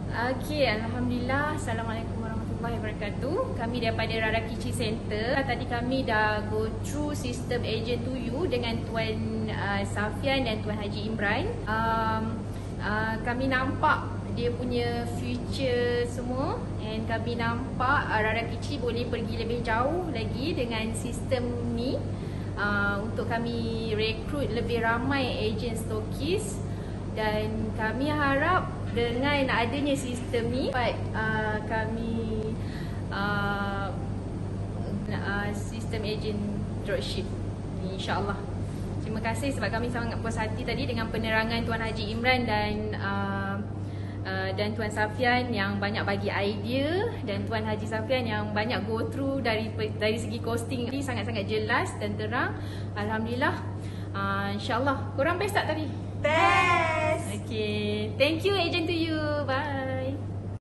Okey, Alhamdulillah. Assalamualaikum warahmatullahi wabarakatuh. Kami daripada Rara Kici Center. Tadi kami dah go through sistem agent to you dengan Tuan Safian dan Tuan Haji Imran. Kami nampak dia punya future semua, and kami nampak Rara Kici boleh pergi lebih jauh lagi dengan sistem ni, untuk kami rekrut lebih ramai agent stokis. Dan kami harap dengan adanya sistem ni kami sistem agent dropship ni, insyaAllah. Terima kasih sebab kami sangat puas hati tadi dengan penerangan Tuan Haji Imran dan Tuan Safian yang banyak bagi idea, dan Tuan Haji Safian yang banyak go through dari segi costing ni sangat-sangat jelas dan terang. Alhamdulillah. InsyaAllah. Korang best tak tadi? Best. Okay. Thank you agent to you.